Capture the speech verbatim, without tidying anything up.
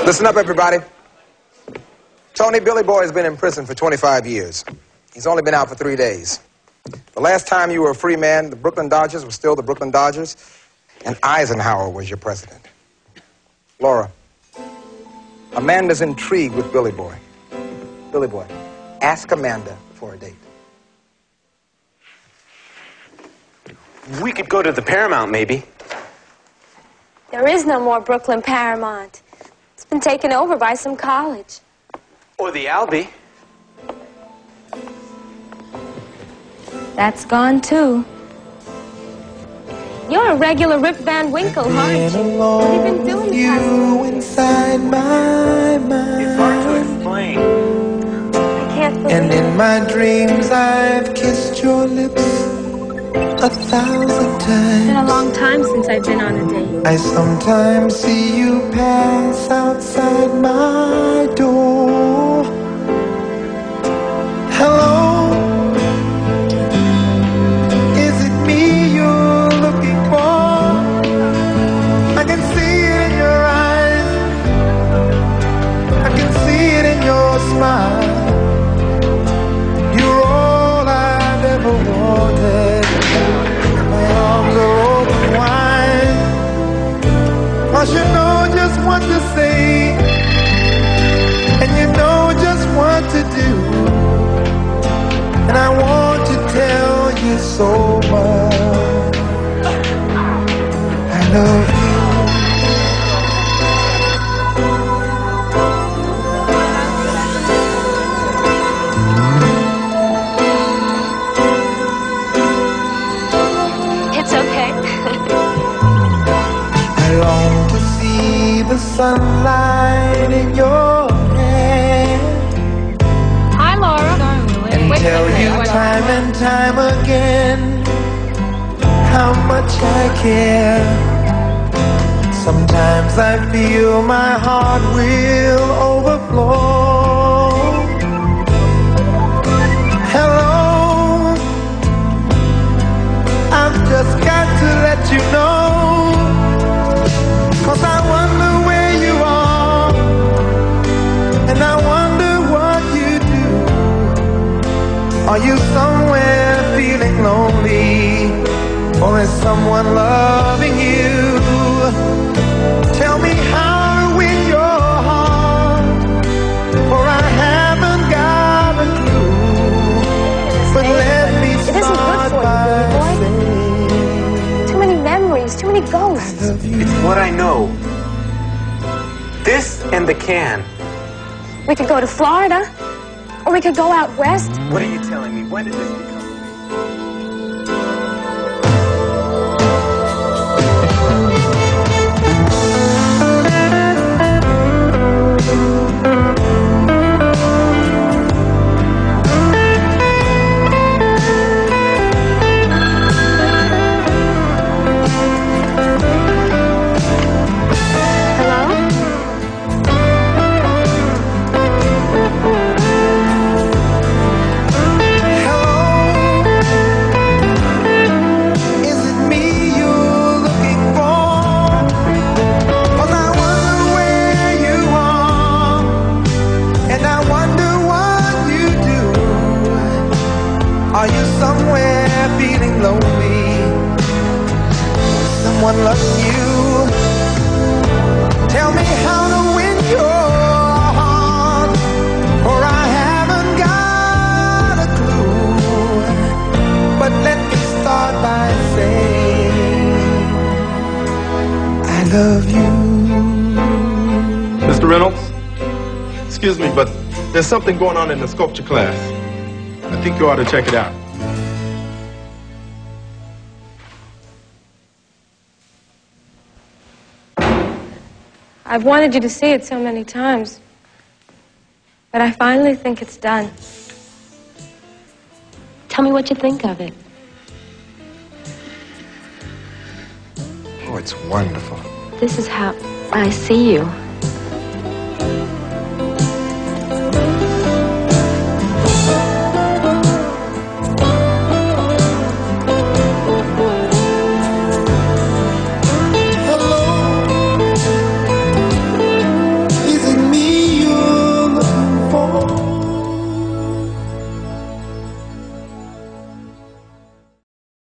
Listen up, everybody. Tony Billy Boy has been in prison for twenty-five years. He's only been out for three days. The last time you were a free man, the Brooklyn Dodgers were still the Brooklyn Dodgers, and Eisenhower was your president. Laura, Amanda's intrigued with Billy Boy. Billy Boy, ask Amanda for a date. We could go to the Paramount, maybe. There is no more Brooklyn Paramount. It's been taken over by some college. Or the Albee. That's gone, too. You're a regular Rip Van Winkle, aren't you? What have you been doing the past you inside my mind. It's hard to explain. I can't believe And in it. my dreams I've kissed your lips a thousand It's been a times. long time since I've been on a date. I sometimes see you pass outside my door. Hello, is it me you're looking for? I can see it in your eyes, I can see it in your smile. You're all I've ever wanted. My arms are open wide, 'cause you know just what to say, and you know just what to do. And I want to tell you so much. I love you. It's okay. I long to see the sunlight in your hair Hi, Laura. and tell you time and time again how much I care. Sometimes I feel my heart will overflow. Hello, I've just got to let you know, 'cause I wonder where you are, and I wonder what you do. Are you somewhere feeling lonely, or is someone loving you? Tell me how to win your heart, for I haven't got a clue. But let me It isn't good start for you, by Billy saying Too many memories, too many I ghosts. love you. It's what I know. This and the can. We could go to Florida, or we could go out west. What are you telling me? When did this become? Hello? Is it me you're looking for? 'Cause I wonder where you are, and I wonder what you do. Are you somewhere feeling lonely? Someone loving you? Tell me how to win your heart, for I haven't got a clue. But let me start by saying I love you. Mister Reynolds, excuse me, but there's something going on in the sculpture class. I think you ought to check it out. I've wanted you to see it so many times, but I finally think it's done. Tell me what you think of it. Oh, it's wonderful. This is how I see you.